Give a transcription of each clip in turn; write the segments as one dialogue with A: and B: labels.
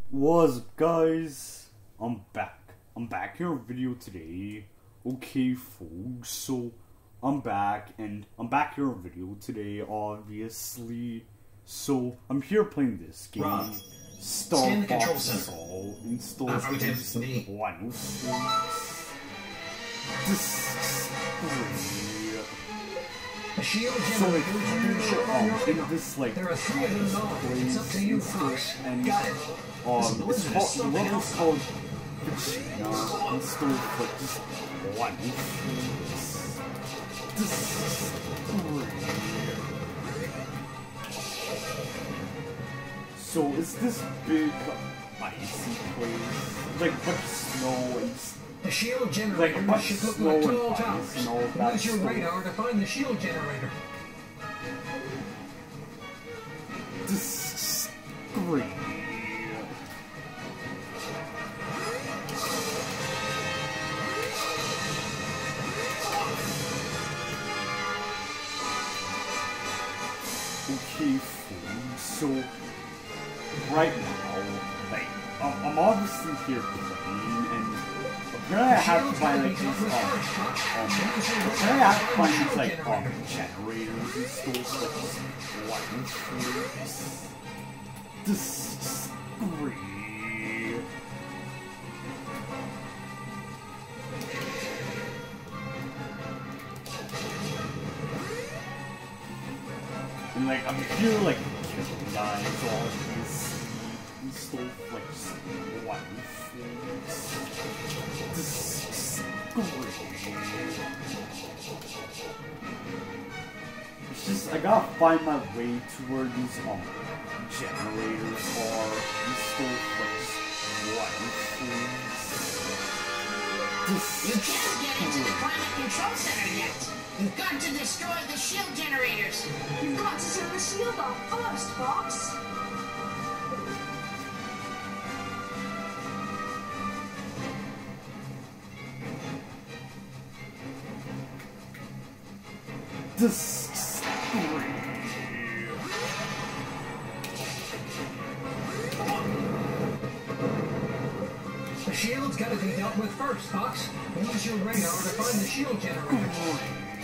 A: What's up, guys? I'm back. I'm back here in a video today. Okay, folks, so I'm back, and I'm back here in a video today, obviously. So, I'm here playing this game.
B: Rob,
A: Star
B: scan the control
A: Fox
B: center.
A: Assault. Install
B: Affirmative, me.
A: This
B: The shield
A: so like,
B: generators are being shown on your
A: in
B: radar.
A: this like
B: There are 3 of them now. It's up to you, Fox.
A: and
B: Got it.
A: it's called the level's called Kachina. Install like just one. This is so it's this big icy place, like bunch of snow and
B: The shield
A: like a
B: generator
A: bunch
B: should
A: of
B: look
A: snow
B: like
A: and
B: tall
A: ice
B: towers.
A: and all that
B: Use your
A: stuff.
B: radar to find the shield generator.
A: This is great. Okay, folks, so right now, like, I'm obviously here playing, and apparently I have to find like these, apparently I have to find these like generators and stuff like this. This is great. And like I'm here like killing guys, all these and stuff like just wonderful. This is great. It's just I gotta find my way to where these generators are and stuff like just wonderful.
C: You can't get into the climate control center yet. You've got to destroy the shield generators.
D: You've got to turn the shield off first, Fox.
A: This is great.
B: The shield's got to be dealt with first, Fox. Use your radar to find the shield generator.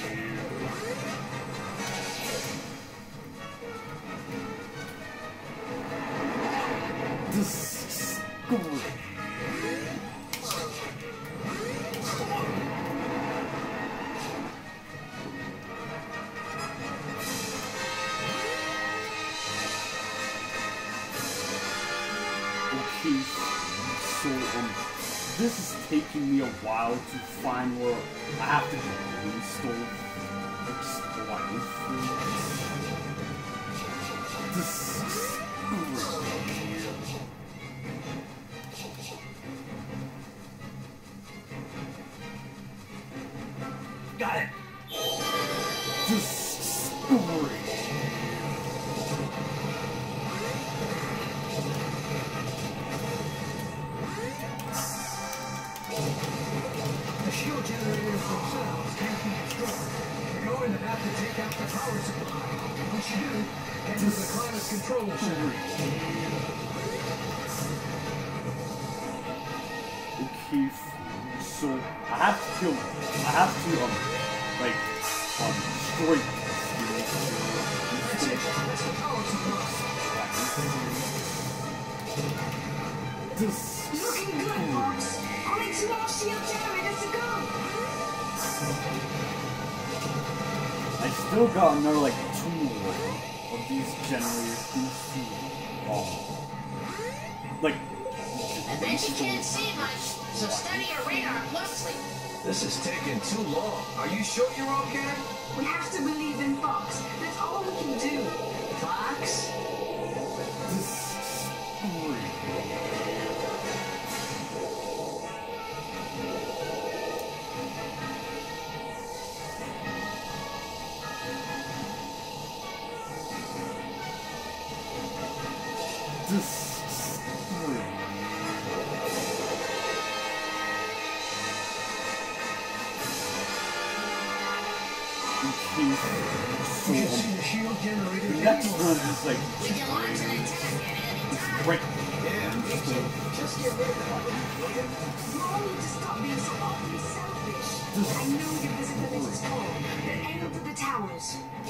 A: This is great. Okay, so this is taking me a while to find where I have to go install explain this is great.
B: Got it.
A: This is great.
B: The shield generators themselves can't be destroyed. You're going to have to take out the power supply. Once you do, head to the climate control center.
A: Okay, so I have to kill. I have to destroy
B: That's it. That's the power supply.
A: this.
D: Looking good, Fox. Only 2 more shield generators to go.
A: I still got another like 2 more of these generators like
C: I bet you can't see much, so study your radar closely.
B: This is taking too long. Are you sure you're okay?
D: We have to believe in Fox. That's all we can do.
B: Fox?
A: this is great. This is great. Okay, so
B: You can see the shield generator.
A: the next one is like
C: You can launch an attack at any time.
A: right
B: Yeah, me Just get rid of that, will you?
D: You all need to stop being so awfully selfish. I know your visibility is full. Then aim for the towers.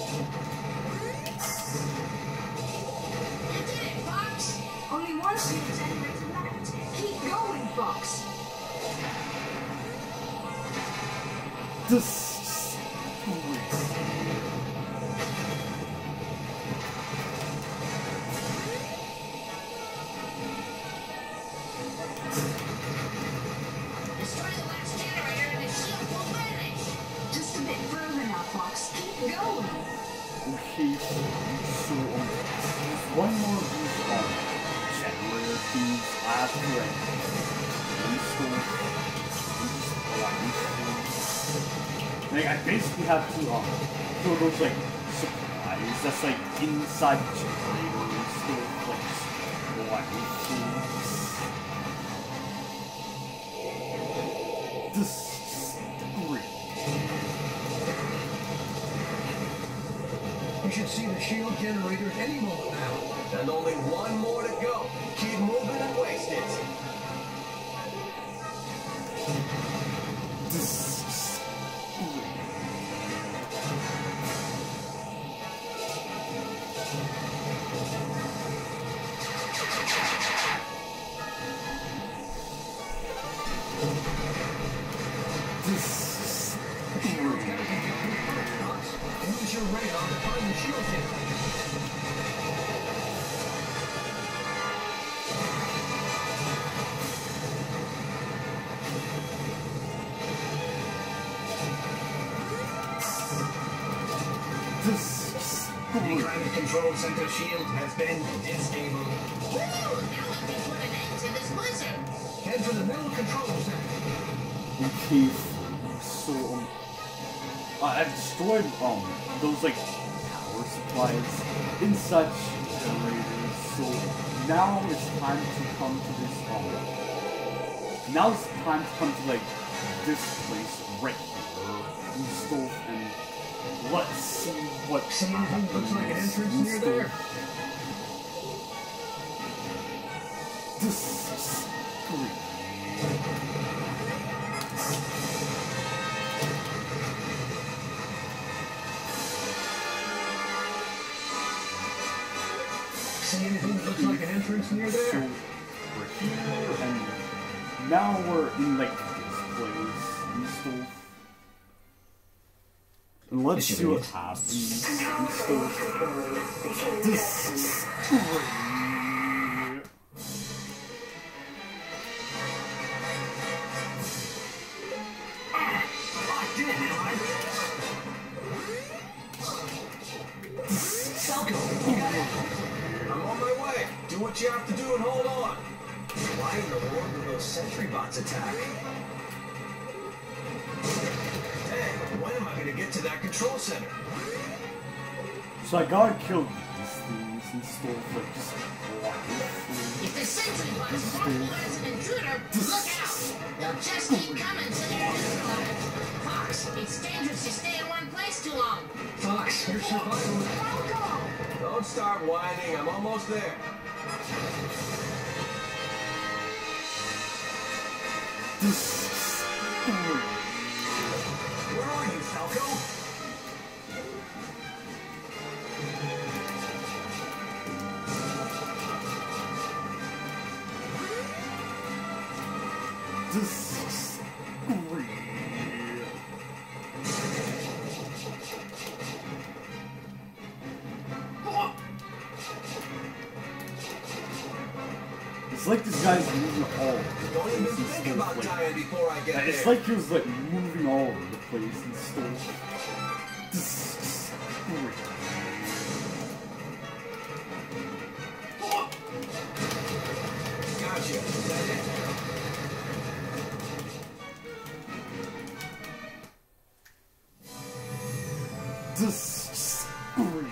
C: You did it, Fox!
D: Only one shield generator left. Keep going, Fox.
C: Destroy the last generator and the shield will vanish!
D: Just a bit further now, Fox. Keep going.
A: Okay, so there's one more of these generator things I have to like install. Like I basically have to throw those like supplies that's like inside the generator and stuff like this is great.
B: You should see the shield generator any moment now. And only one more to go. Keep moving and waste it.
A: This is great. This
B: The shield's gotta be complete first, Fox. Use your radar to find the shield generator. The climate control center shield has been disabled.
C: Woo! Now we can put an end to this blizzard!
B: Head for the middle control center.
A: Okay, so I've destroyed those like power supplies in such generators. So now it's time to come to this now it's time to come to like this place right here and stuff, and let's see what
B: See anything that looks like an entrance near there?
A: This is great.
B: See anything that looks like an entrance near
A: So
B: there?
A: we're here, and now we're in like this place and stuff. And let's see what happens and stuff. This is great.
B: Locked in, am I? Falco, you got it? I'm on my way. Do what you have to do and hold on. Why in the world do those sentry bots attack? Hey, when am I going to get to that control center?
A: So I gotta kill these things and stuff, like just walking through.
C: If the sentry bots mark you as an intruder, look out! They'll just keep coming till you're neutralized. Fox, it's dangerous to stay in one place too long.
B: Fox, you're surviving.
D: Falco!
B: Don't start whining. I'm almost there.
A: This is great.
B: Where are you, Falco?
A: This is great. It's like this guy's moving all over the
B: Don't even
A: place and
B: think
A: stuff,
B: about
A: like,
B: dying before I get
A: it's
B: there.
A: like he was like moving all over the place and stuff. This is great.
B: Gotcha. Is that it?
A: This is great.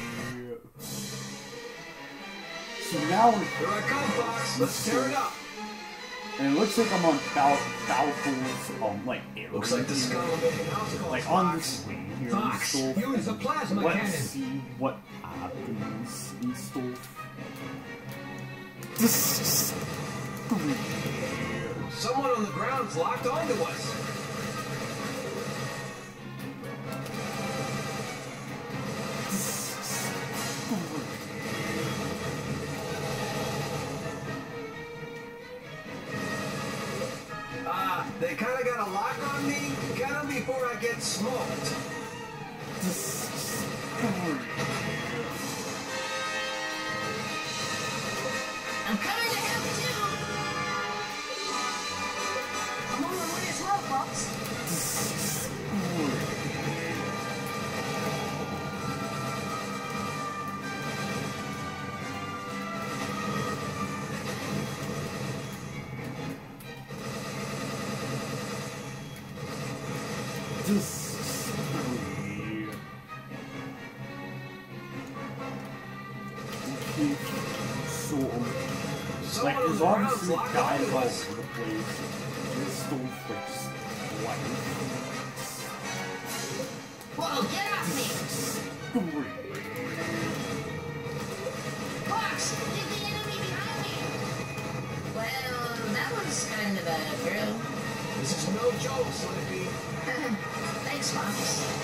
A: So now we're
B: Here I come, Fox. Let's tear it up.
A: and it looks like I'm on Falco's like area.
B: Looks like the
A: here.
B: scum will make an house call,
A: Like on
B: Fox.
A: this way here and
B: Fox,
A: stuff.
B: use the plasma
A: Let's
B: cannon.
A: see what happens and stuff. This is
B: Someone on the ground's locked onto us. They kind of got a lock on me. Get them before I get smoked.
C: I'm coming to help too.
D: I'm on my way as well, Fox.
A: Like, there's obviously guys all over the place. This Stonefish life.
C: Whoa, get off me! Fox, get the enemy behind me! Well, that was kind of a drill.
B: This is no joke, Slippy.
C: Thanks, Fox.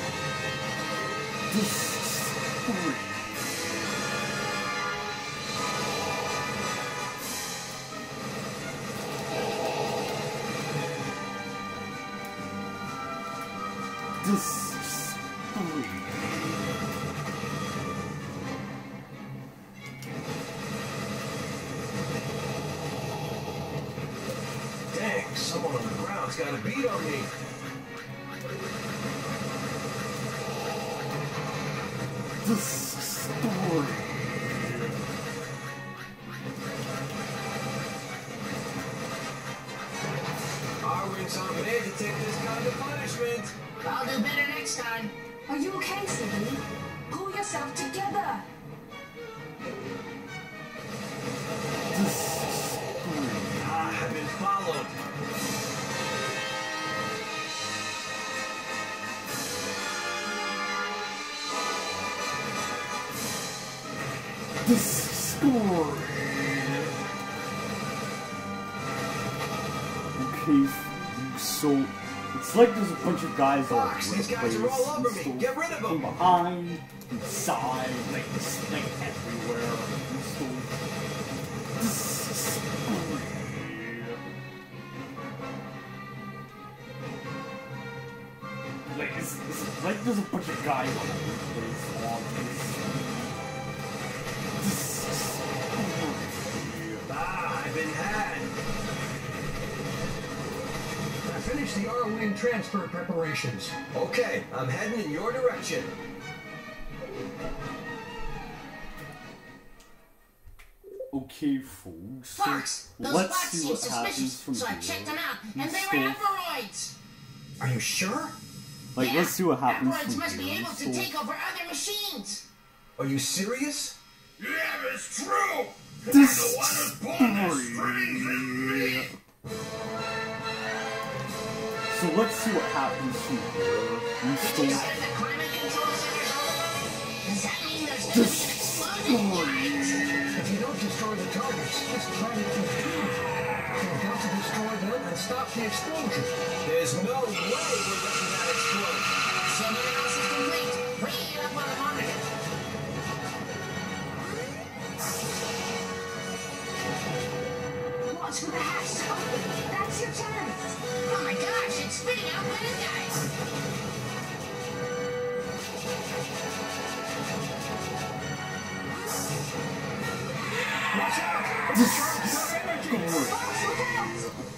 B: Dang, someone on the ground's got a beat on me. Our wings aren't made to take this kind of punishment.
C: I'll do better next time.
D: Are you okay, Sydney? Pull yourself together.
B: I've been followed.
A: Okay, so it's like there's a bunch of guys all over
B: Fox,
A: the
B: these
A: place.
B: guys are all over me.
A: So
B: Get rid of
A: from
B: them.
A: behind, inside, like everywhere. Like it's like there's a bunch of guys all over the place.
B: I've been had.
E: I finished the R-Wing transfer preparations.
B: Okay, I'm heading in your direction.
A: Okay, folks. So
C: Fox, those
A: let's
C: spots
A: see
C: seem
A: what happens
C: suspicious,
A: from
C: so I
A: here.
C: checked them out, and
A: These
C: they were
A: stuff.
C: Aperoids.
E: Are you sure?
A: Like,
C: Yeah,
A: let's see what happens
C: Aperoids
A: from
C: must be
A: here.
C: able to
A: So,
C: take over other machines.
B: Are you serious?
F: Yeah, it's true.
A: This
F: The one who's pulling the strings is me.
A: So let's see what happens from here. We
C: Did you
A: still
C: set the climate control centers all over? Does that mean there's gonna be exploding lines?
E: If you don't destroy the targets, this planet will drown. You've got to destroy them and stop the explosion.
B: There's no way we're letting that explode.
C: Someone else is complete. Bringing it up on the monitor.
D: Watch for the hatch to open. That's your chance.
C: Oh my gosh, it's spitting out bad guys.
E: Watch out! It's charged with energy!
D: Fox, look out!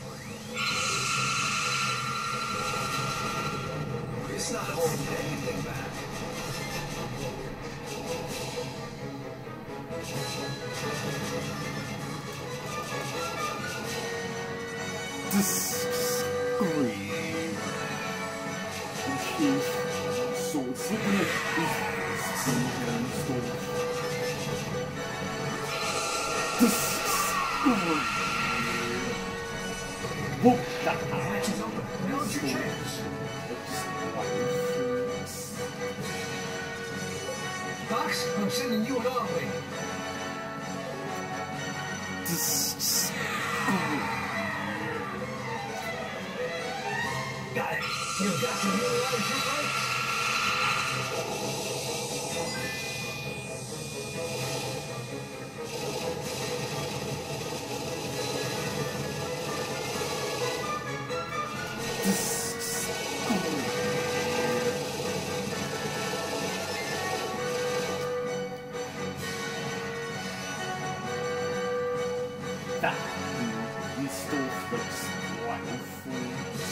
B: It's not holding anything back.
A: Scream. Okay, so it's looking like this thing here and stuff. Scream. Whoa, that
E: Hatch is open. Now's your chance. Fox, I'm sending you an R-Wing.
A: Scream.
B: You've got to utilize your brakes.
A: That we still flips wonderful.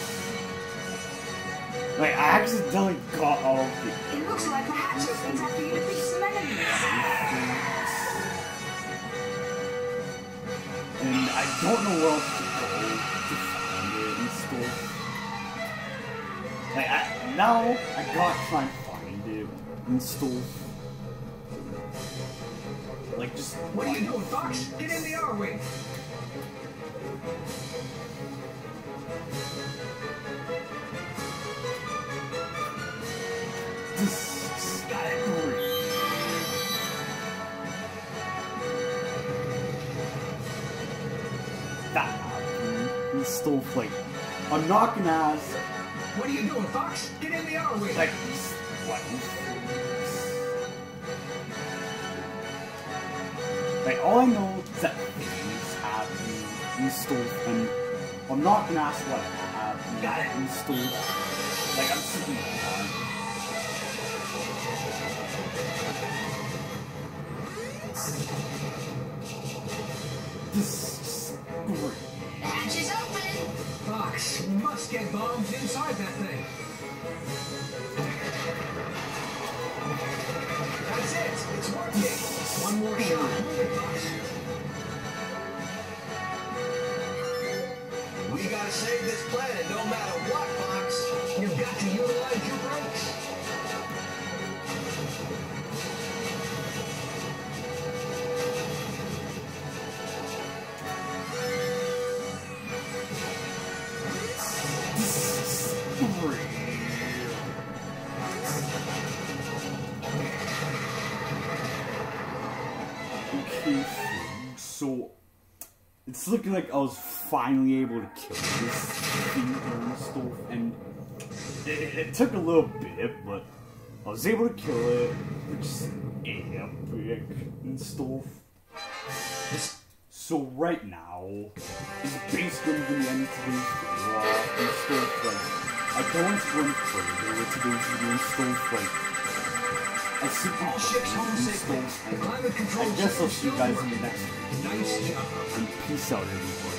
A: Like, I accidentally got all of the
D: It looks like the hatch opens after you defeat some enemies.
A: and I don't know where else to go to find it and stuff. Like, now I gotta try and find it and stuff. Like, just
B: What are you doing, Fox? Get in the R-Wing.
A: that and stuff. Like, I'm not gonna ask.
B: What are you doing, Fox? Get in the R-Wing.
A: Like, what? Like, all I know is that things happen and stuff, and I'm not gonna ask what happened and stuff. Like, I'm sitting on. This is great.
C: The hatch is open.
B: Fox, you must get bombs inside that thing. That's it. It's working. One more shot. Move it, Fox. We gotta save this planet no matter what, Fox. You've got to utilize your brakes.
A: Okay, so it's looking like I was finally able to kill this thing and stuff, and it took a little bit, but I was able to kill it, which is epic and stuff. So right now is basically going to end today's video off and stuff. Like, I don't want to run further with today's video and stuff. Like, I simply
B: All ships home
A: and
B: safely.
A: stuff,
B: The
A: and
B: climate control
A: I guess I'll
B: system's
A: see you
B: still
A: guys in the
B: working.
A: next video.
B: Nice job.
A: And peace out, everybody.